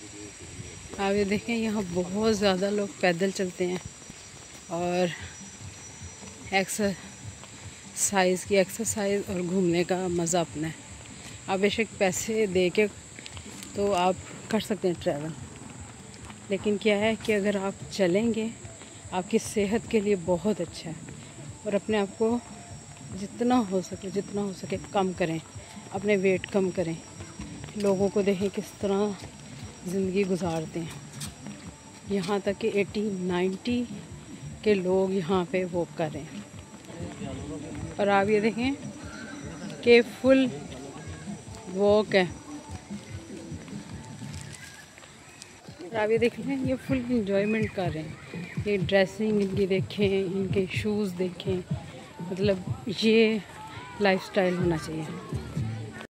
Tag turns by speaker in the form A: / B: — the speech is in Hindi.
A: आप ये देखें, यहाँ बहुत ज़्यादा लोग पैदल चलते हैं और एक्सरसाइज और घूमने का मज़ा अपना है। आप बेशक पैसे दे के तो आप कर सकते हैं ट्रैवल, लेकिन क्या है कि अगर आप चलेंगे आपकी सेहत के लिए बहुत अच्छा है। और अपने आप को जितना हो सके कम करें, अपने वेट कम करें। लोगों को देखें किस तरह ज़िंदगी गुजारते हैं। यहाँ तक कि 80-90 के लोग यहाँ पे वॉक कर रहे हैं। और आप ये देखें कि फुल वॉक है। और आप ये देख लें, ये फुल इंजॉयमेंट कर रहे हैं। ये ड्रेसिंग इनकी देखें, इनके शूज़ देखें, मतलब ये लाइफस्टाइल होना चाहिए।